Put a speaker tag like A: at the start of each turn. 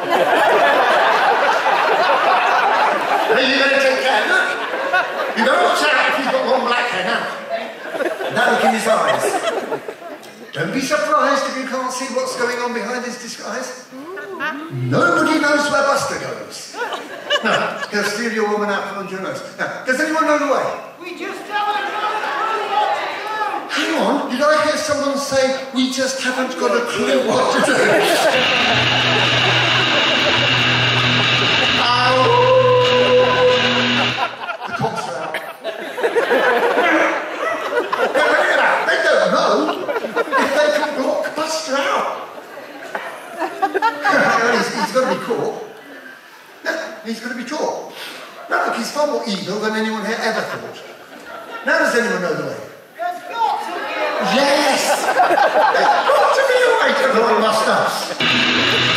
A: Hey, you better take care, look. You better watch out if he's got long black hair now. That look in his eyes. Don't be surprised if you can't see what's going on behind his disguise. Nobody knows where Buster goes. No, he'll steal your woman out from under your nose. Now, does anyone know the way?
B: We just haven't got a clue what to do.
A: Hang on, did I hear someone say, we just haven't got a clue what to do? The cops are out. They don't know if they can block Buster out. He's got to be caught. No, he's got to be caught. Now look, he's far more evil than anyone here ever thought. Now does anyone know the way?
B: There's got to be a way.
A: Yes! There's got to be a way to block Buster.